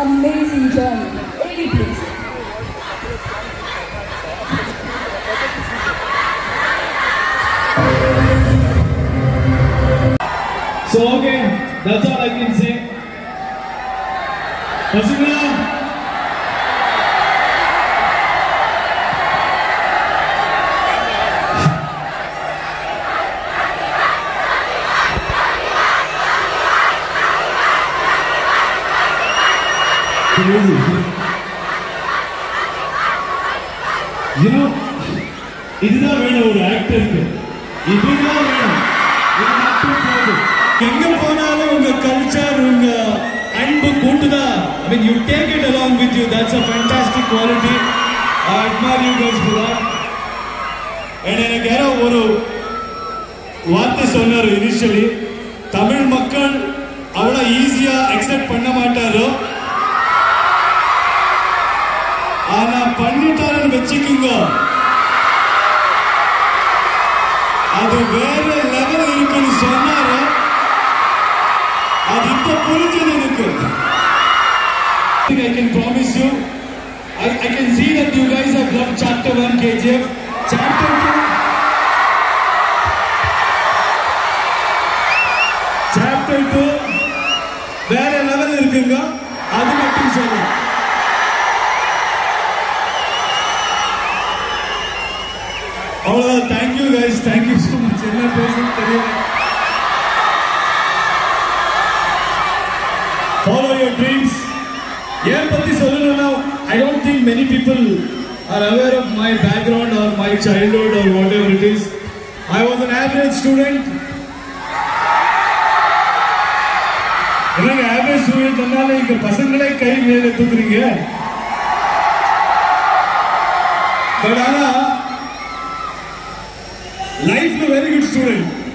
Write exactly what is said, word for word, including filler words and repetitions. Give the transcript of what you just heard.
amazing journey. Really, please. So okay, that's all I can say. Pasina. You know, இதுதான் வேணும் ஒரு ஆக்டருக்கு. இதுதான் வேணும். இது மட்டும் போதும். எங்க போனாலும் உங்க கல்ச்சர் உங்க அன்பு கூட்டுதா. I mean, you take it along with you. That's a fantastic quality. I admire you guys for that. And எனக்கு யாரோ ஒரு வார்த்தை சொன்னாரு இனிஷியலி, தமிழ் மக்கள் அவ்வளோ ஈஸியா அக்செப்ட் பண்ண மாட்டாரோ, ஆனா பண்ணிட்டாருன்னு வச்சுக்கோங்க, அது வேற லெவல் இருக்குன்னு சொன்னாரு. அது இப்ப புரிஞ்சது எனக்கு. I can promise you, I, I can see that you guys have loved chapter one K G F, chapter two, chapter two வேற லெவல் இருக்குங்க. அது மட்டும் சொல்லுங்க. அவ்வளவுதான். Thank you guys, thank you so much. என்ன பேசணும் தெரியல. Follow your dreams. ஏன் பத்தி சொல்லணும்னா, I don't think many people are aware of my background or my childhood or whatever it is. I was an average student. என்னங்க average student என்னால இங்க பசங்களே கை மேல தூக்குறீங்க. பட் ஆனா லைஃப்ல வெரி குட் ஸ்டூடெண்ட்.